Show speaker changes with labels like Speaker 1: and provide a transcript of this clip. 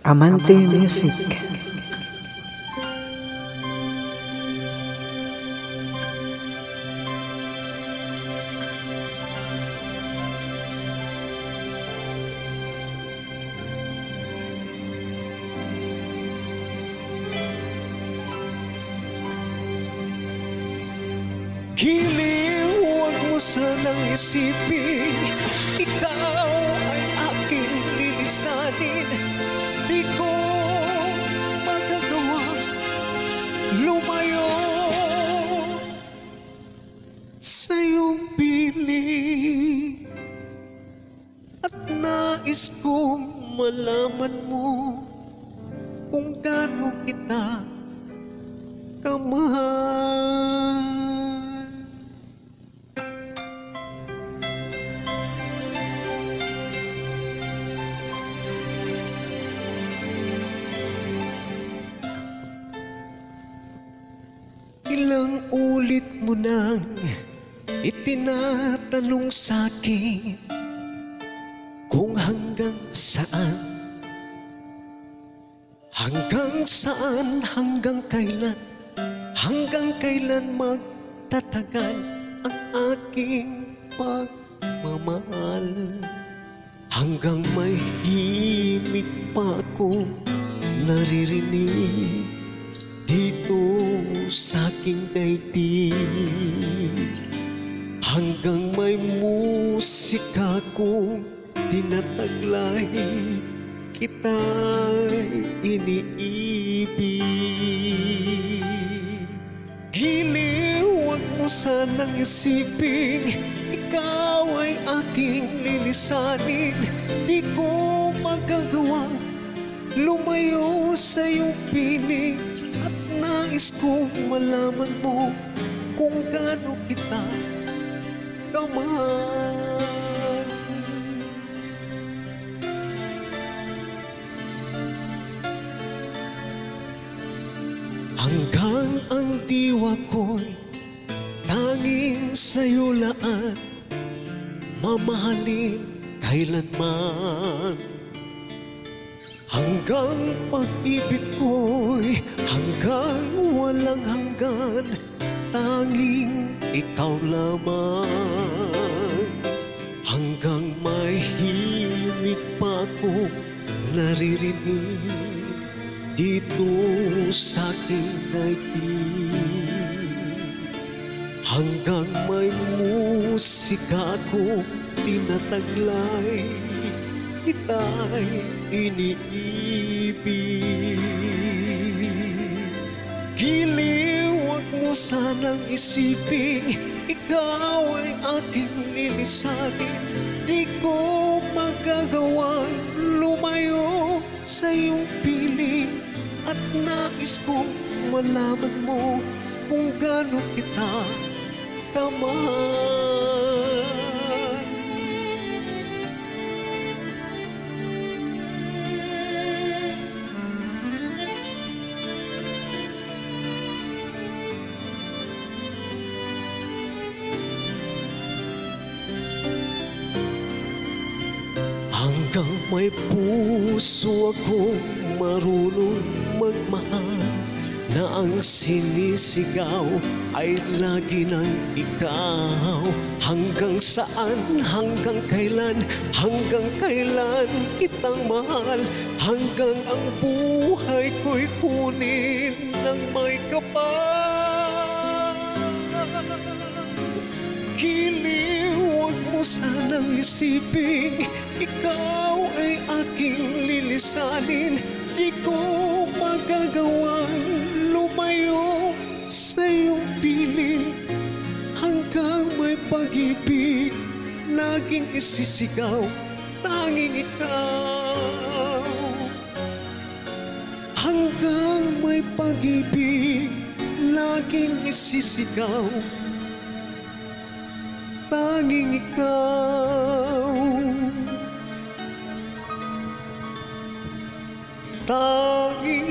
Speaker 1: Amante Music.
Speaker 2: Giliw, huwag mo sanang isipin, ikaw ay aking lilisanin. Di ko magagawa lumayo sa iyong piling. At nais kong malaman mo kung gaano kita kamahal. Ilang ulit mo nang itinatanong sa'kin kung hanggang saan, hanggang kailan magtatagal ang aking pagmamahal. Hanggang may himig pa akong naririnig dito sa aking daigdig. Hanggang may musika kong tinataglay, kita'y iniibig. Giliw, huwag mo sanang isipin, ikaw ay aking lilisanin. Di ko magagawa lumayo sa iyong piling. At nais kong malaman mo kung gaano kita kamahal. Hanggang ang diwa ko'y tanging sa'yo laan, mamahalin kailanman. Hanggang pag-ibig ko'y hanggang walang hanggan, tanging ikaw lamang. Hanggang may himig pa akong naririnig dito sa aking daigdig. Hanggang may musika akong tinataglay, kita'y iniibig. Giliw, huwag mo sanang isipin, ikaw ay aking lilisanin. Di ko magagawang lumayo sa iyong piling. At nais kong malaman mo kung gaano kita kamahal. Hanggang may puso akong marunong magmahal, na ang sinisigaw ay lagi ng ikaw. Hanggang saan, hanggang kailan kitang mahal. Hanggang ang buhay ko'y kunin ng may kapal. Giliw, huwag mo sanang isipin, ikaw ay aking lilisanin. Di ko magagawang lumayo sa iyong piling. Hanggang may pag-ibig laging isisigaw, tanging ikaw. Hanggang may pag-ibig laging isisigaw, tanging ikaw. Tanging